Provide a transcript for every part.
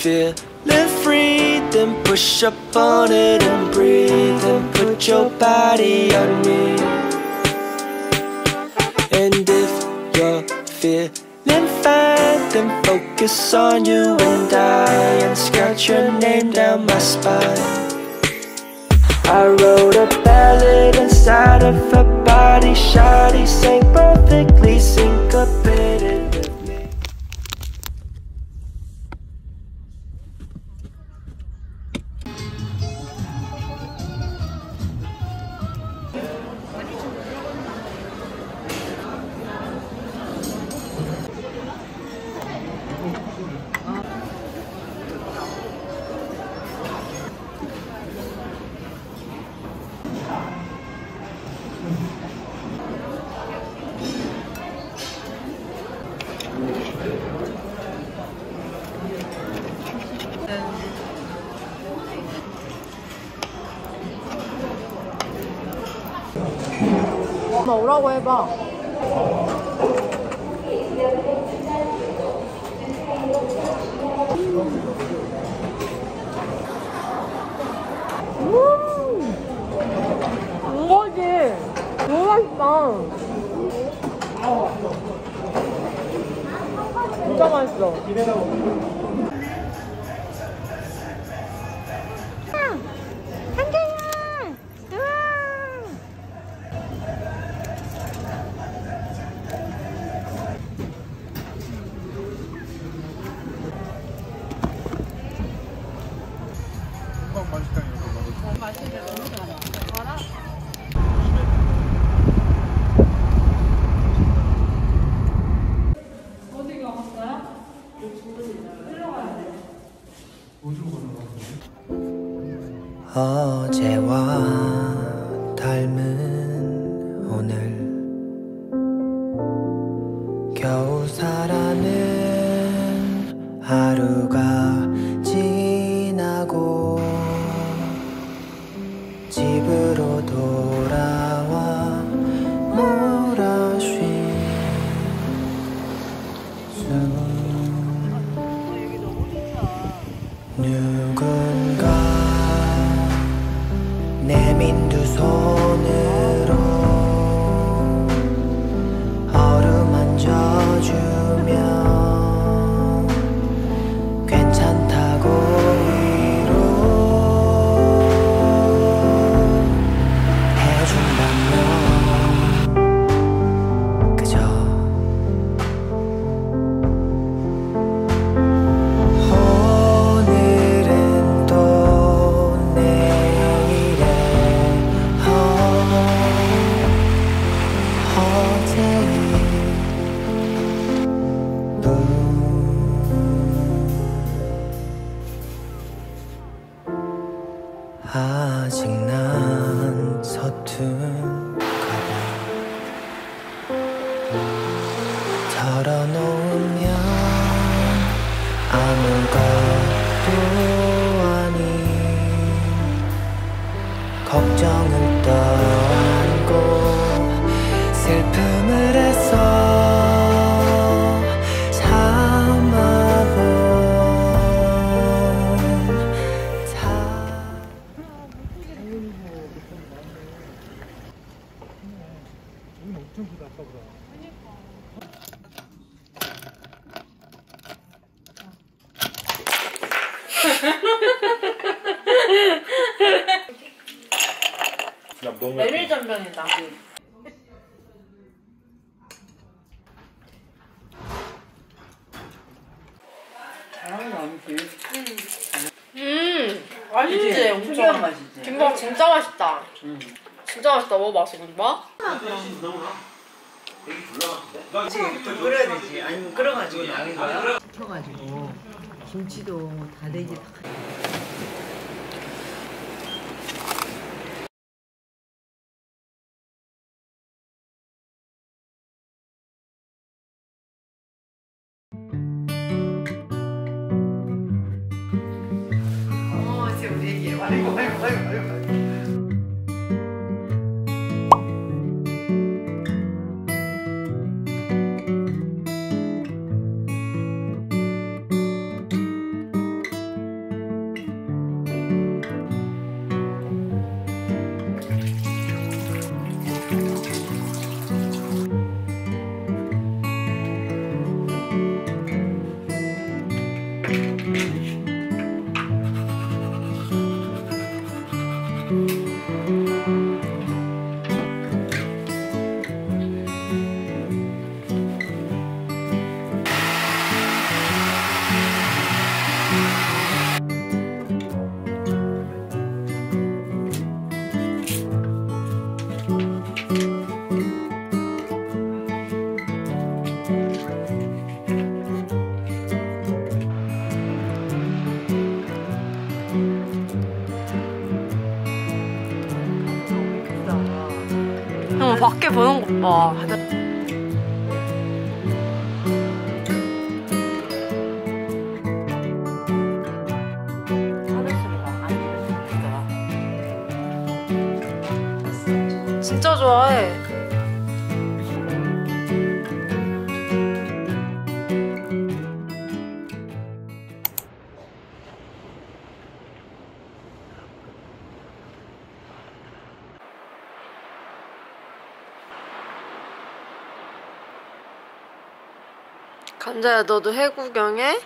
feeling free, then push up on it and breathe, and put your body on me. And if you're feeling fine, then focus on you and I, and scratch your name down my spine. I wrote a ballad inside of her body, shawty sang perfectly syncopated with me. 엄마 오라고 해봐. 이거지. 너무 맛있다. 진짜 맛있어. 맛있게 너무 달아. 달아? 어디 가봤어요? 들어가야 돼. 어디로 가는 거야? 어제와 닮은 오늘, 겨우 살아는 하루가 지나고 집으로 돌아와 몰아쉰 누군가 내민 두 손으로 어루만져주며 괜찮다고 위로해준다면 그저 오늘은 또 내일에 어제의 아직 난 서툰가 봐. 털어놓으면 아무것도 아닌 걱정을 떠안고 슬픔을 했어. 참아본 엄청 크다 아까보다. 메밀전병이다. 맛있지? 엄청 맛있지? 김밥 진짜 맛있다. 진짜 맛있다. 먹어봤어 김밥? 그치, 또 끓여야 되지. 아니면 끓여가지고 나는 거야? 켜가지고 김치도 다대기 다. 이제 우리 얘기해. 아이고. 형 밖에 보는 것 봐. 진짜 좋아해. 간자야, 너도 해 구경해?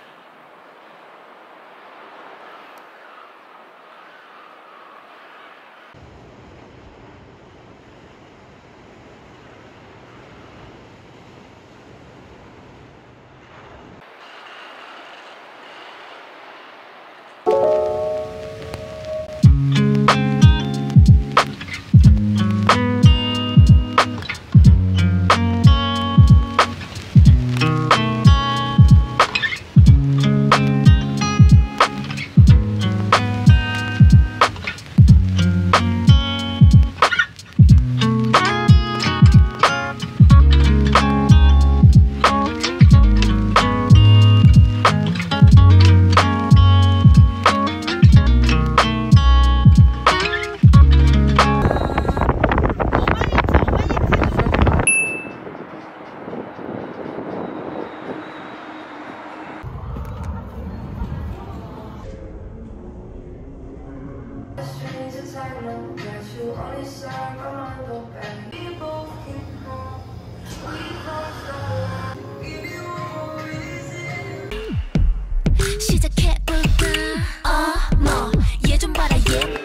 시작해볼까? 어머 얘 좀 봐라 얘.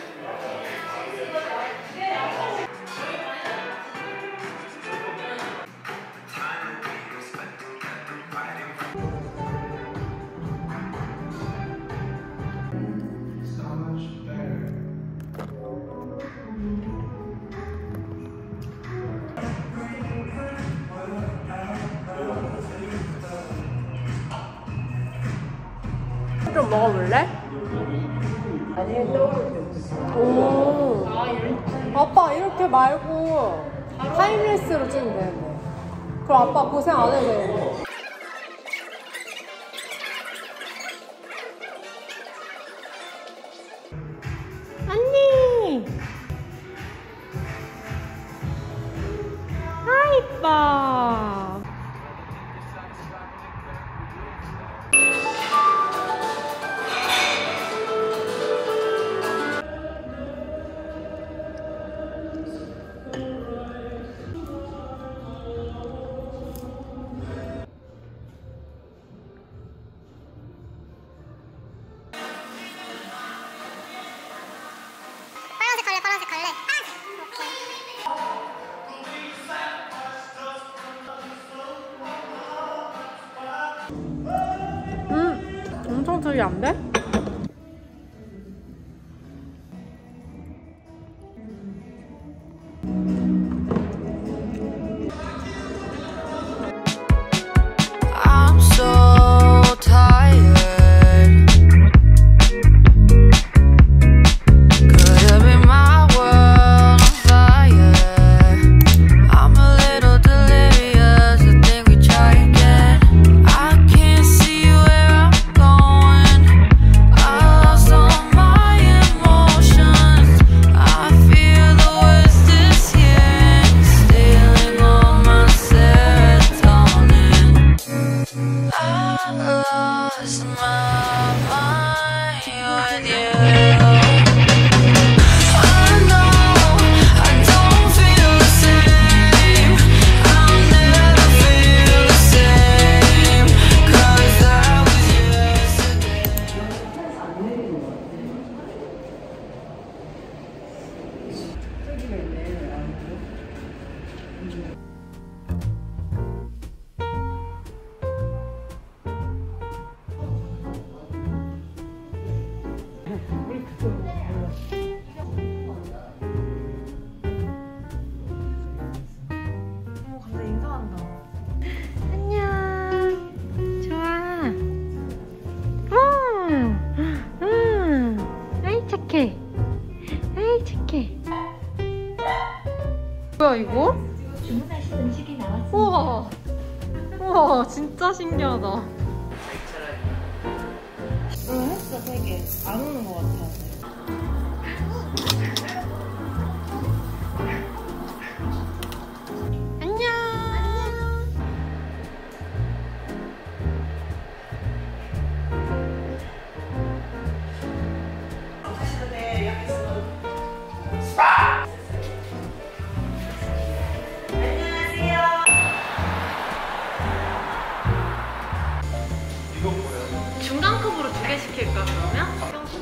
좀 먹어볼래? 오. 아빠 이렇게 말고 타임레스로 찍으면 되는데. 그럼 아빠 고생 안 해도 되는데. 언니. 아 이뻐. 파란색 갈래? 오케이. 엄청 특이한데? I'm so tired. Could have been my world on fire. I'm a little delirious. I think we try again. I can't see where I'm going. 끔찍해. 뭐야 이거? 주문하신 음식이 나왔습니다. 우와. 우와 진짜 신기하다. 응 했어 3개. 안 오는 것 같아. 중간급으로 2개 시킬까 그러면?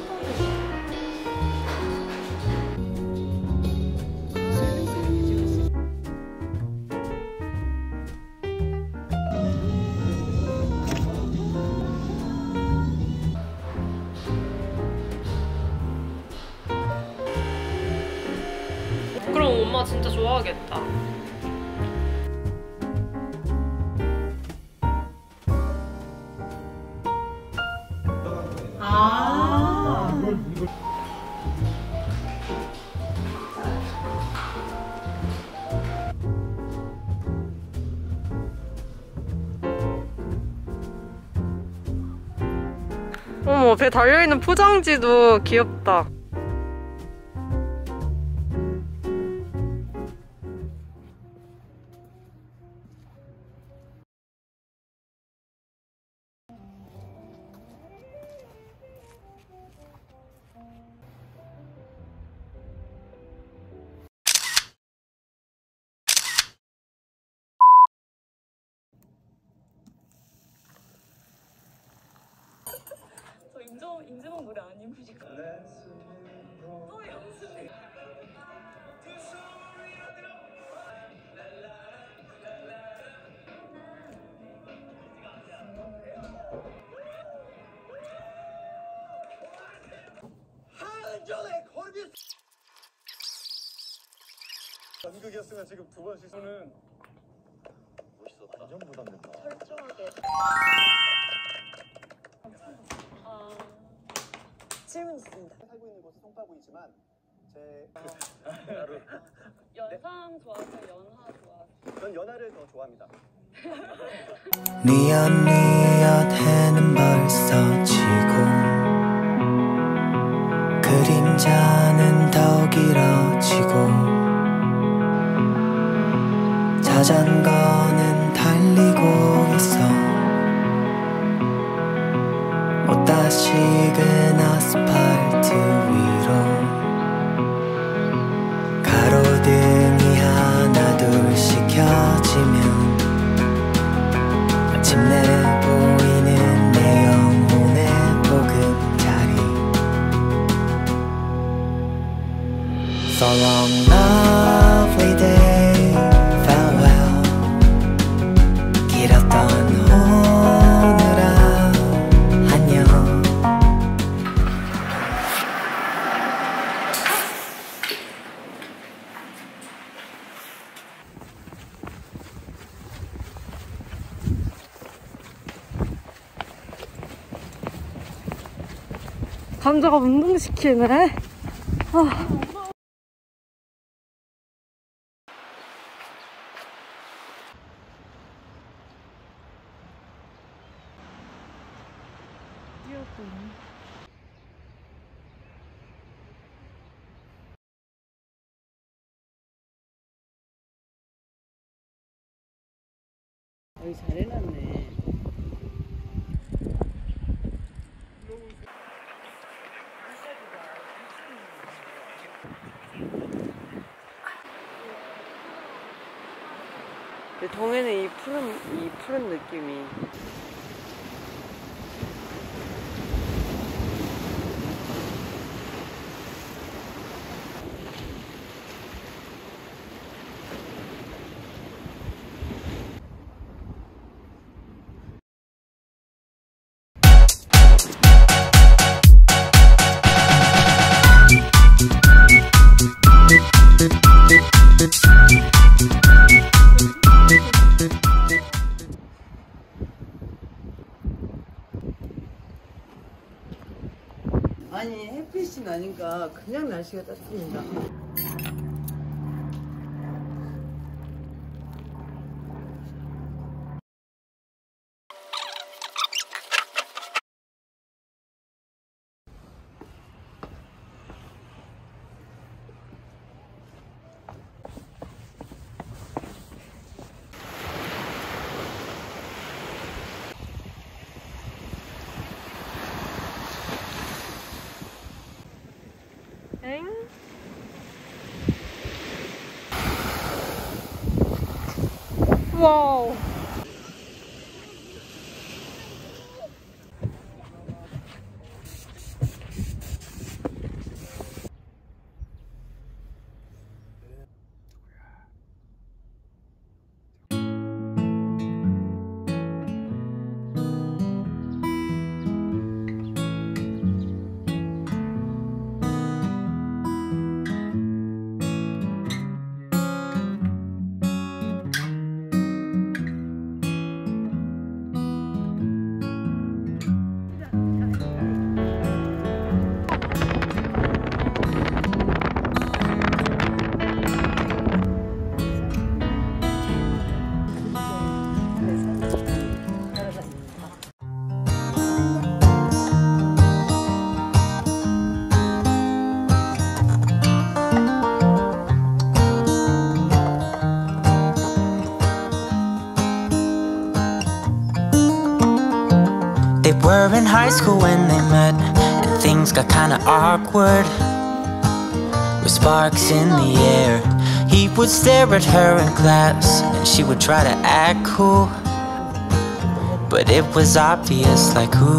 그럼 엄마 진짜 좋아하겠다. 어머, 배 달려있는 포장지도 귀엽다. 임재범 노래 안 부르실까? 또 영수님. 한전의 걸비 연극이었으면 지금 2번 시소는 멋있었다. 완전 부담된다. 철저하게. 질문 있습니다. 살고 있는 곳은 송파구이지만 제 연상 좋아하세요? 연하 좋아하세요? 전 연하를 더 좋아합니다. 뉘엿뉘엿 해는 벌써 지고 그림자는 더 길어지고 자전거는 달리고 있어 못다식은 아스팔트 위로 가로등이 하나 둘씩 켜지면 마침내 보이는 내 영혼의 보금자리 So long lovely day farewell 길었던 오늘아 안녕. 감자가 운동시키네. 여기 잘 해놨네. 동해는 이 푸른 느낌이. 보니까 그냥 날씨가 따뜻해진다. 엥? 와우. They were in high school when they met, and things got kinda awkward. With sparks in the air, he would stare at her in class, and she would try to act cool. But it was obvious, like, ooh,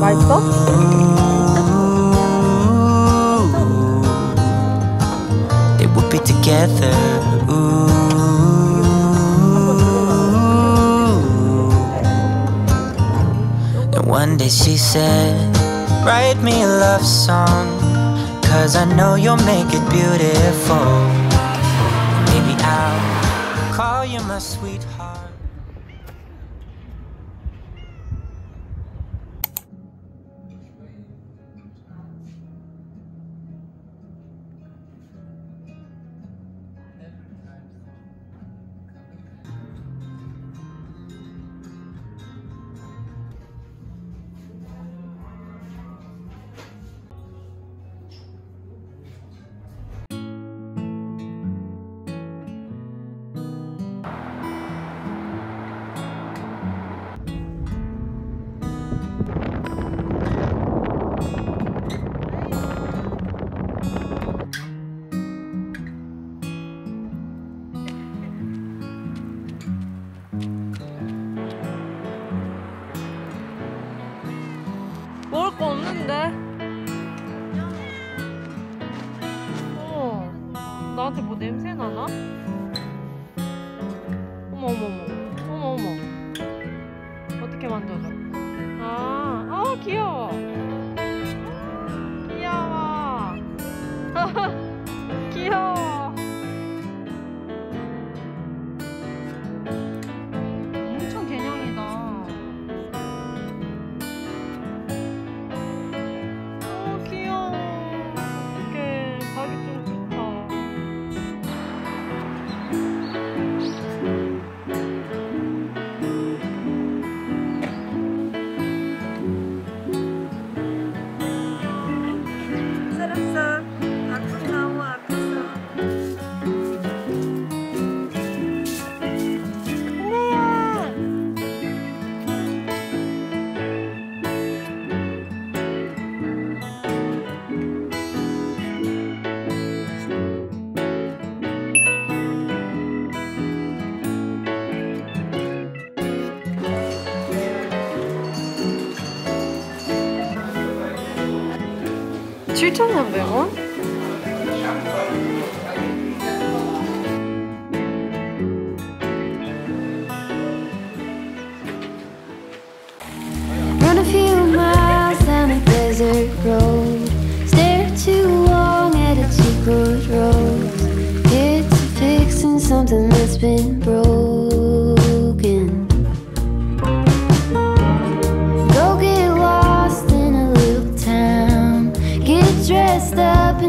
they would be together, ooh. One day she said, write me a love song, 'cause I know you'll make it beautiful. Maybe I'll call you my sweetheart. 먹을 거 없는데? 나한테 뭐 냄새 나나? 어머 어머 어머 어머 어머. 어떻게 만져줘? 아, 귀여워. 귀여워. 귀여워. 엄청 개냥이다. 귀여워. 이렇게 가기 좀 좋다. $7,300원? Run a few miles down a desert road. Stare too long at a cheap rose. It's fixing something that's been broken. Go get lost in a little town. Get dressed up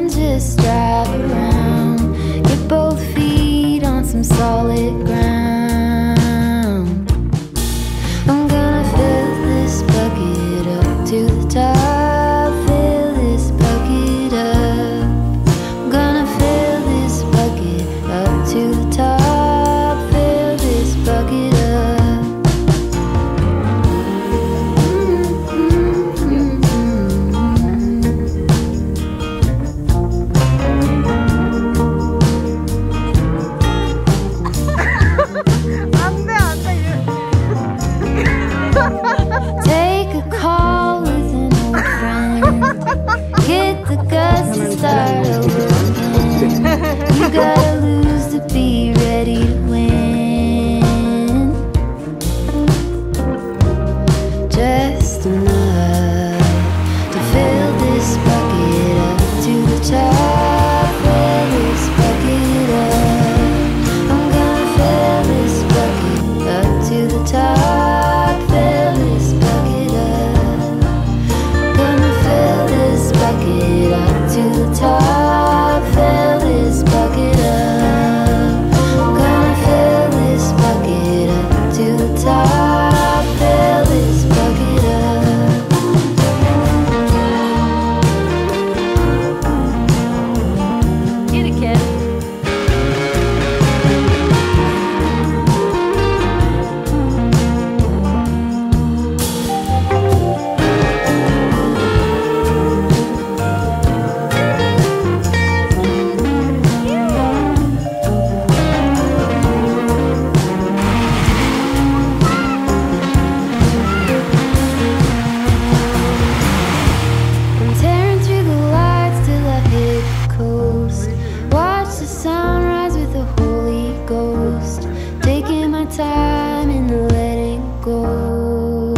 my time in the letting go.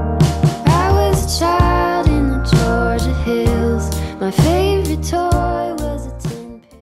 I was a child in the Georgia hills. My favorite toy